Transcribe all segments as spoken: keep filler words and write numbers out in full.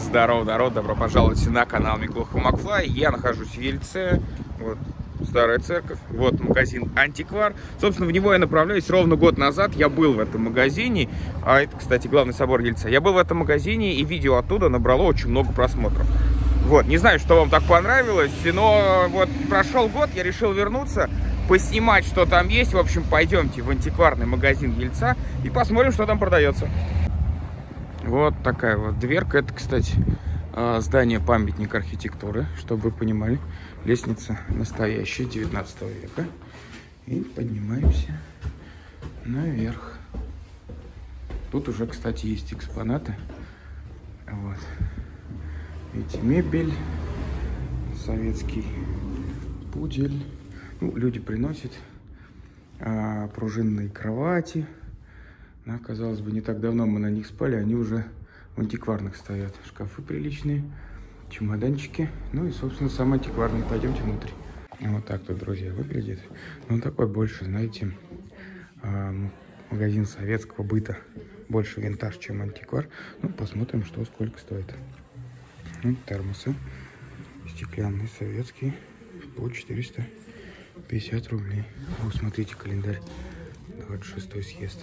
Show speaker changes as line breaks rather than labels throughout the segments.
Здорово, народ, добро пожаловать на канал Миклуха Макфлай. Я нахожусь в Ельце, вот старая церковь, вот магазин Антиквар. Собственно, в него я направляюсь ровно год назад. Я был в этом магазине, а это, кстати, главный собор Ельца. Я был в этом магазине, и видео оттуда набрало очень много просмотров. Вот, не знаю, что вам так понравилось, но вот прошел год, я решил вернуться, поснимать, что там есть. В общем, пойдемте в антикварный магазин Ельца и посмотрим, что там продается. Вот такая вот дверка. Это, кстати, здание памятник архитектуры, чтобы вы понимали. Лестница настоящая, девятнадцатого века. И поднимаемся наверх. Тут уже, кстати, есть экспонаты. Вот. Видите, мебель, советский пудель. Ну, люди приносят а, пружинные кровати. Да, казалось бы, не так давно мы на них спали, они уже в антикварных стоят. Шкафы приличные, чемоданчики. Ну и, собственно, сам антикварный. Пойдемте внутрь. Вот так тут, друзья, выглядит. Ну, такой больше, знаете, магазин советского быта. Больше винтаж, чем антиквар. Ну, посмотрим, что сколько стоит. Ну, термосы стеклянные, советские, по четыреста пятьдесят рублей. Вот, смотрите, календарь. двадцать шестой съезд.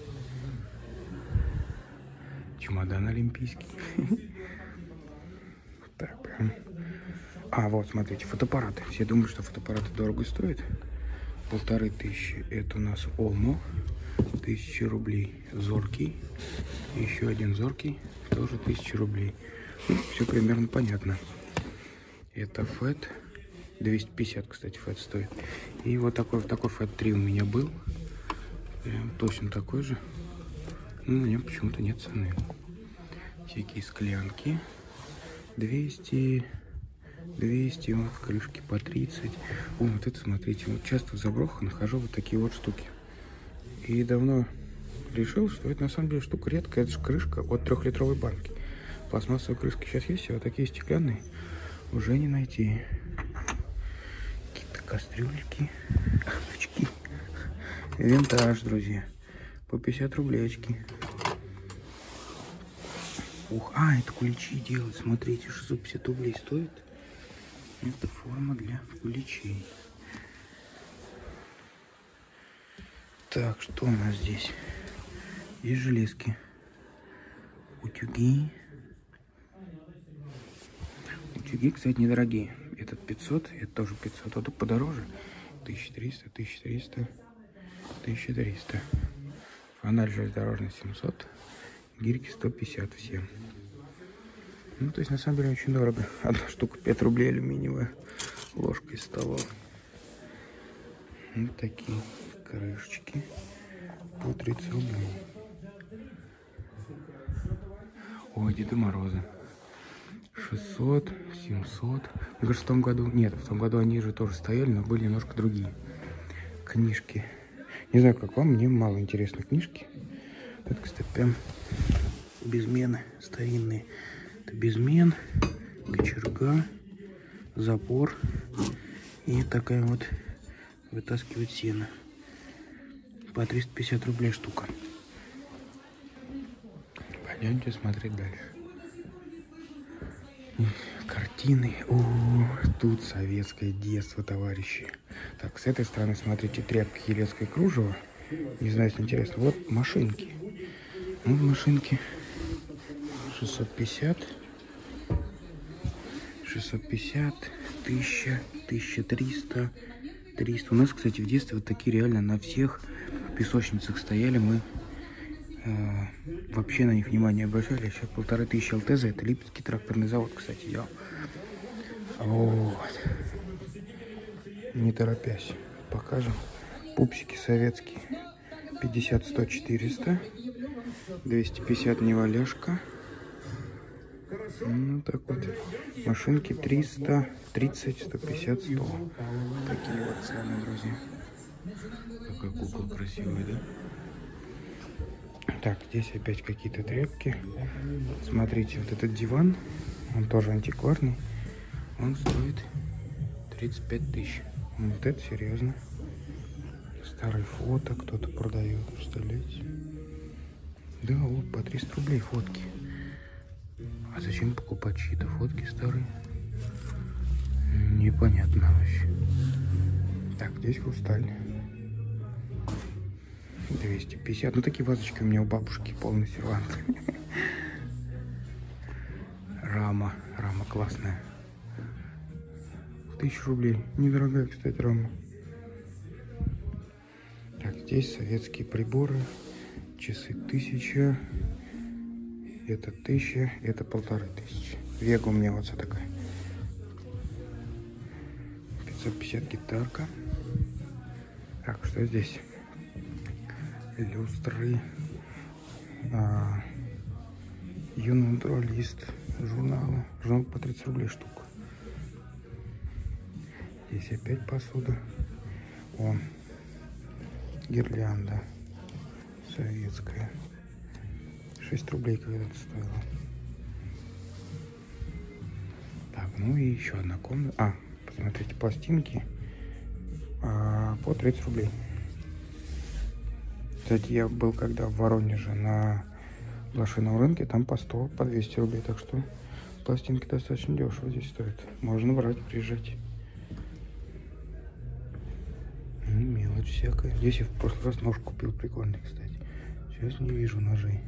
Чемодан олимпийский. Так, прям. А, вот, смотрите, фотоаппараты. Все думают, что фотоаппараты дорого стоят. Полторы тысячи. Это у нас Омо. Тысяча рублей. Зоркий. Еще один зоркий. Тоже тысяча рублей. Ну, все примерно понятно. Это Фэт. двести пятьдесят, кстати, Фэт стоит. И вот такой, такой Фэт три у меня был. Прям точно такой же. Но на нем почему-то нет цены. Всякие склянки. двести, двести, вот крышки по тридцать. О, вот это, смотрите, вот часто в заброхах нахожу вот такие вот штуки. И давно решил, что это на самом деле штука редкая. Это же крышка от трехлитровой банки. Пластмассовые крышки сейчас есть, а вот такие стеклянные уже не найти. Какие-то кастрюльки, очки. Винтаж, друзья. По пятьдесят рублей очки. Ух, а, это куличи делают. Смотрите, шестьсот пятьдесят рублей стоит. Это форма для куличей. Так, что у нас здесь? Есть железки. Утюги. Утюги, кстати, недорогие. Этот пятьсот, это тоже пятьсот. А тут подороже. тысяча триста, тысяча триста, тысяча триста. Фонарь железнодорожный семьсот. Гирьки сто пятьдесят все. Ну, то есть, на самом деле, очень дорого. Одна штука пять рублей алюминиевая. Ложка из стола. Вот такие крышечки. По тридцать рублей. Ой, Деда Мороза. шестьсот, семьсот. Мне кажется, в том году... Нет, в том году они же тоже стояли, но были немножко другие. Книжки. Не знаю, как вам, мне мало интересны книжки. Это, кстати, прям безмены старинные. Это безмен, кочерга, запор и такая вот вытаскивать сено. По триста пятьдесят рублей штука. Пойдемте смотреть дальше. Картины. О, тут советское детство, товарищи. Так, с этой стороны, смотрите, тряпки елецкое кружево. Не знаю, если интересно. Вот машинки. Вот машинки. шестьсот пятьдесят. шестьсот пятьдесят. тысяча. тысяча триста. триста. У нас, кстати, в детстве вот такие реально на всех песочницах стояли. Мы э, вообще на них внимание обращали. Сейчас полторы тысячи ЛТЗ. Это Липецкий тракторный завод, кстати, делал. Вот. Не торопясь. Покажем. Пупсики советские. пятьдесят, сто, четыреста. двести пятьдесят неваляшка. Ну так вот. Машинки триста, тридцать, сто пятьдесят, сто. Такие вот цены, друзья. Какая кукла красивая, да? Так, здесь опять какие-то тряпки. Смотрите, вот этот диван. Он тоже антикварный. Он стоит тридцать пять тысяч. Вот это серьезно. Старые фото кто-то продает, представляете? Да, вот по триста рублей фотки. А зачем покупать чьи-то фотки старые? Непонятно вообще. Так, здесь хрусталь. двести пятьдесят. Ну, такие вазочки у меня у бабушки. Полный сервант. Рама. Рама классная. Тысячу рублей. Недорогая, кстати, рама. Так, здесь советские приборы. Часы тысяча. Это тысяча. Это полторы тысячи. Вега у меня вот такая. пятьсот пятьдесят гитарка. Так, что здесь? Люстры. А, юный натуралист. Журналы. Журнал по тридцать рублей штука. Здесь опять посуда. О, гирлянда советская. шесть рублей когда-то стоила. Так, ну и еще одна комната. А, посмотрите, пластинки а, по тридцать рублей. Кстати, я был когда в Воронеже на блошином рынке, там по сто, по двести рублей. Так что пластинки достаточно дешево здесь стоят. Можно брать, приезжать. Мелочь всякая. Здесь я в прошлый раз нож купил прикольный, кстати. Сейчас не вижу ножей.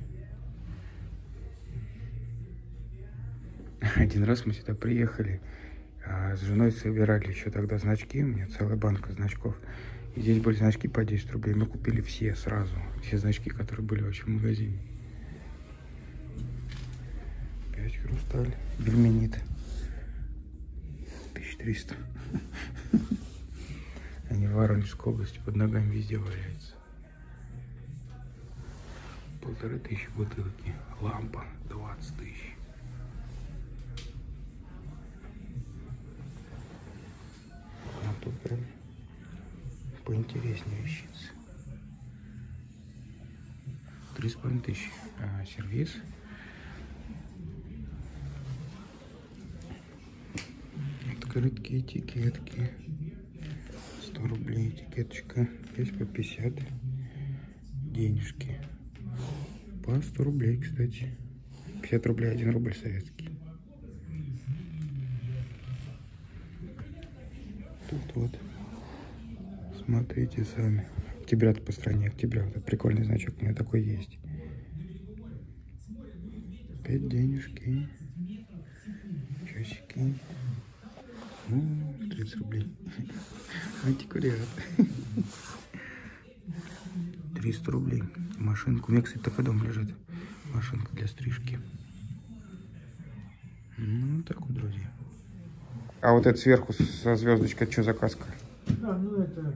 Один раз мы сюда приехали, а с женой собирали еще тогда значки. У меня целая банка значков. И здесь были значки по десять рублей. Мы купили все сразу. Все значки, которые были вообще в магазине. Опять хрусталь. Бельменит. тысяча триста. Они в Воронежской области под ногами везде валяются. Полторы тысячи бутылки. Лампа двадцать тысяч. А тут прям поинтереснее вещицы. Три с половиной тысячи. А, сервиз. Открытки, этикетки. сто рублей этикеточка. Здесь по пятьдесят. Денежки. По сто рублей, кстати. пятьдесят рублей, один рубль советский. Тут вот. Смотрите сами. Октября-то по стране. Октября. Вот прикольный значок. У меня такой есть. Опять денежки. Часики. Ну, тридцать рублей. Антиквариат. триста рублей. Машинка. У меня, кстати, такой дом лежит. Машинка для стрижки. Ну, так вот, друзья. А вот это сверху со звездочкой, это что за каска?
Да, ну это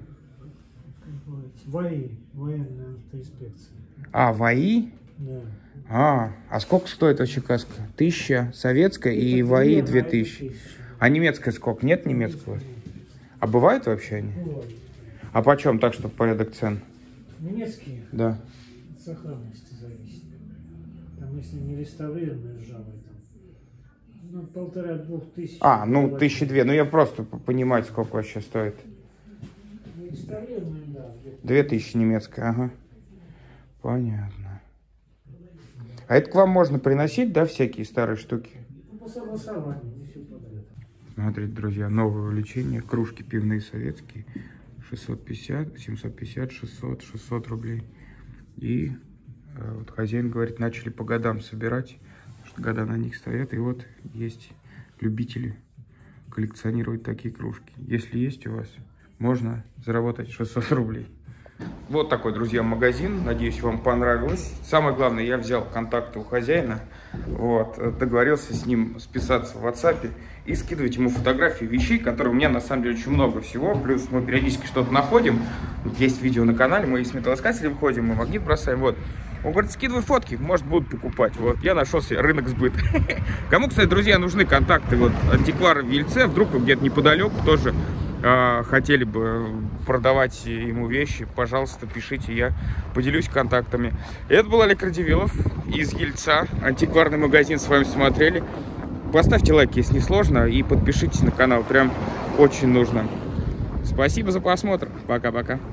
ВАИ, военная автоинспекция.
А, ВАИ?
Да.
А, а сколько стоит вообще каска? Тысяча советская и это ВАИ две тысячи. А немецкая сколько? Нет немецкого? А бывают вообще они?
Бывает.
А почем так, чтобы порядок цен?
Немецкие?
Да.
От сохранности зависит. Там, если не реставрированные ржавые, там, ну, полтора-двух тысяч.
А, ну, тысячи две. Ну, я просто понимать, сколько вообще стоит.
Реставрированные, да.
Две тысячи немецкая, ага. Понятно. А это к вам можно приносить, да, всякие старые штуки?
Ну, по согласованию, не все подряд.
Смотрите, друзья, новое увлечение. Кружки пивные советские. шестьсот пятьдесят, семьсот пятьдесят, шестьсот, шестьсот рублей. И э, вот хозяин говорит, начали по годам собирать, что года на них стоят. И вот есть любители коллекционировать такие кружки. Если есть у вас, можно заработать шестьсот рублей. Вот такой, друзья, магазин. Надеюсь, вам понравилось. Самое главное, я взял контакты у хозяина. Вот, договорился с ним списаться в WhatsApp и скидывать ему фотографии вещей, которые у меня на самом деле очень много всего. Плюс мы периодически что-то находим. Есть видео на канале, мы с металлоискателем ходим, мы магнит бросаем. Вот. Он говорит, скидывай фотки, может, будут покупать. Вот, я нашел себе рынок сбыта. Кому, кстати, друзья, нужны контакты вот антиквара в Ельце, вдруг вы где-то неподалеку тоже э, хотели бы продавать ему вещи, пожалуйста, пишите, я поделюсь контактами. Это был Олег Радивилов из Ельца, антикварный магазин, с вами смотрели. Поставьте лайк, если не сложно, и подпишитесь на канал, прям очень нужно. Спасибо за просмотр, пока-пока.